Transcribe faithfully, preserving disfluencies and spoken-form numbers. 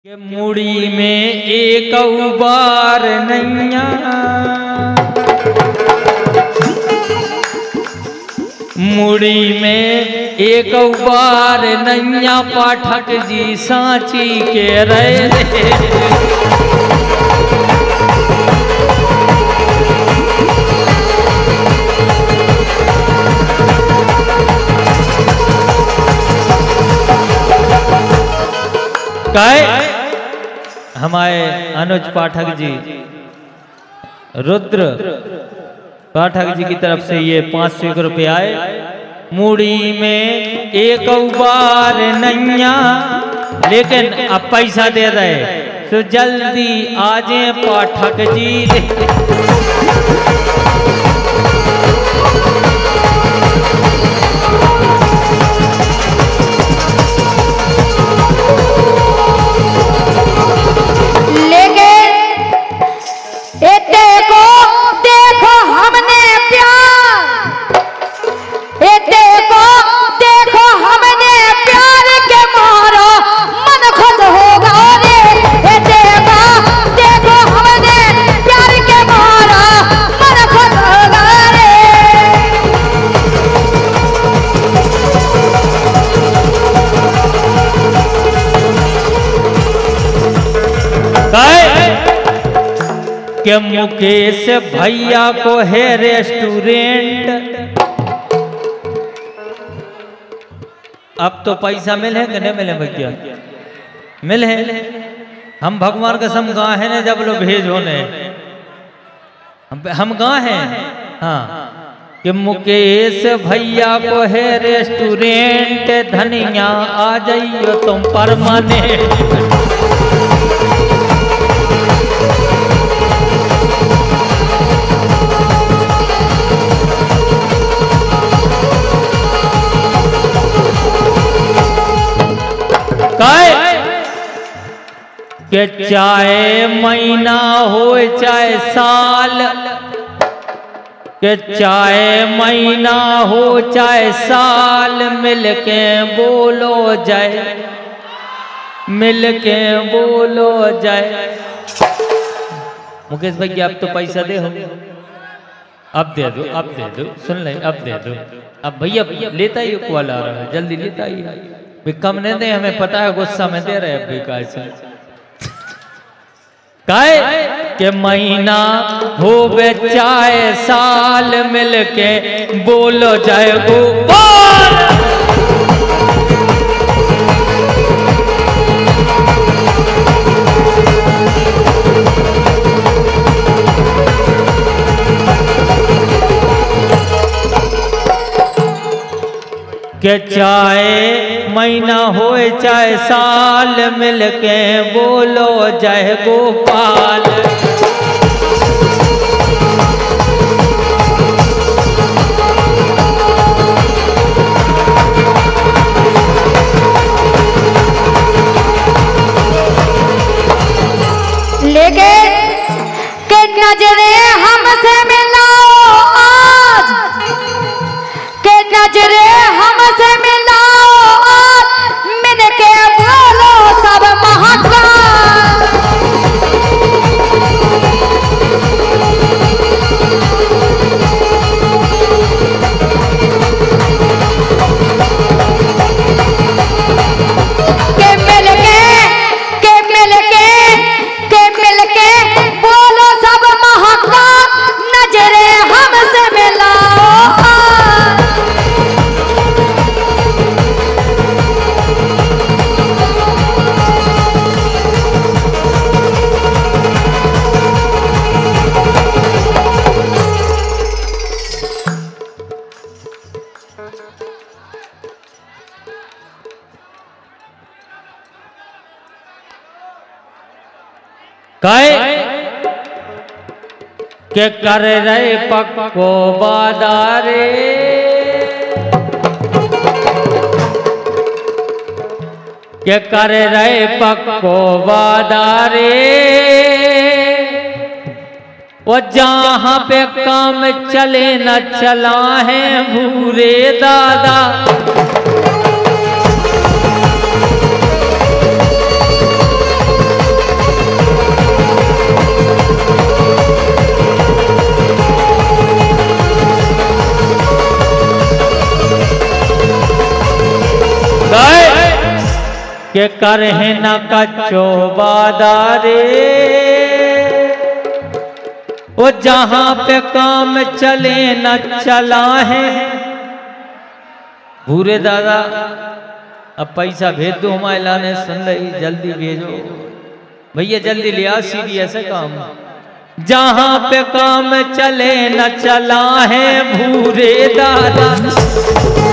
के मुड़ी में एक उबार नैया, मुड़ी में एक उबार नैया, पाठक जी सांची के रहे कहे हमारे अनुज पाठक जी, रुद्र पाठक जी की तरफ से ये पाँच सौ एक रुपये आए। मुड़ी में एक उबार नैया, लेकिन अब पैसा दे रहे तो जल्दी आ जाए पाठक जी। के मुकेश भैया को है रेस्टोरेंट, अब तो पैसा मिले कि नहीं मिले भैया? मिले। हम भगवान कसम गा है ना, जब लोग भेज होने हम, हम गा हैं। हाँ कि मुकेश भैया को है रेस्टोरेंट, धनिया आ जाइयो तुम परमानेंट। के चाहे महीना हो चाहे साल, के चाहे महीना हो चाहे साल, मिलके बोलो जाए, मिलके बोलो जाए। मुकेश भैया अब तो पैसा दे हो, अब दे दो, अब दे दो, सुन ले, अब दे दो। अब भैया लेता ही कॉल आ रहा है, जल्दी लेता ही है। कम नहीं दे, हमें पता है गुस्सा में दे रहे हैं कैसे काहे के महीना हो चाहे साल, मिलके बोलो जाए गोपाल। के चाहे महीना हो चाहे साल, मिलके बोलो जय गोपाल। लेके के नजरे हमसे मिलाओ आज, के नजरे हमसे मिलाओ आज, मिलके बोलो सब महात्मा। के मिलके के मिलके के मिलके बोलो सब महात्मा, नजरे हमसे मिलाओ। काहे के कर रहे पक्को बादारे, के कर रहे पक्को बादारे, वो जहाँ पे काम चले न चला है भूरे दादा। के करहे न कच्चो बादारे, वो जहां पे काम चले न चला है। भूरे दादा अब पैसा भेज दो, हमारे लाने सुन रही, जल्दी भेजो भैया, जल्दी लिया सीधी ऐसे काम। जहां पे काम चले न चला है भूरे दादा।